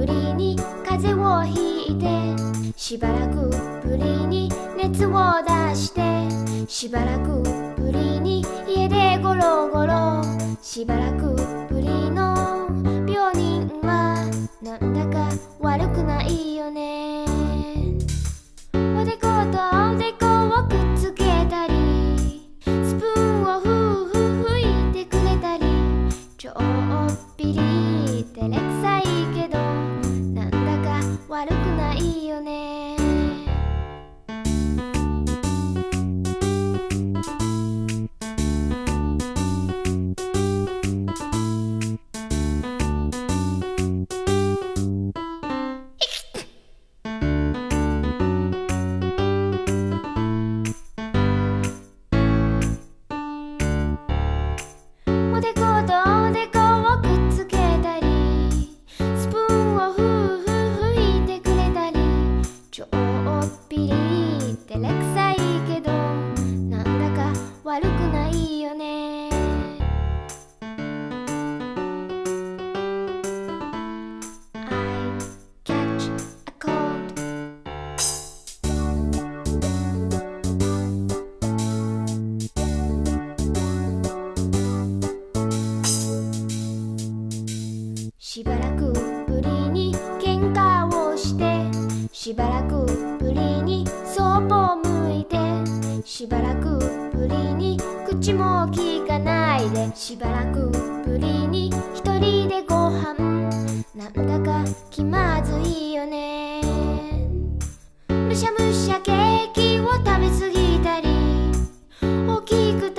ぶりに風邪をひいて、しばらくぶりに熱を出して、しばらくぶりに家でゴロゴロ、しばらくぶりの病人はなんだか悪くないよね。おでことおでこをくっつけたり、スプーンをふうふう拭いてくれたり、ちょっぴり照れくさいけどなんだか悪くないよね。おでことおでこをくっつけたり、スプーンをふうふう拭いてくれたり、ちょっぴり照れくさいけどなんだか悪くないよね。I catch a cold. しばらくぶりに喧嘩をして、しばらくぶりにそっぽを向いて、しばらくぶりに口も聞かないで、しばらくぶりに一人でご飯、なんだか気まずいよね。むしゃむしゃケーキを食べ過ぎたり、大きく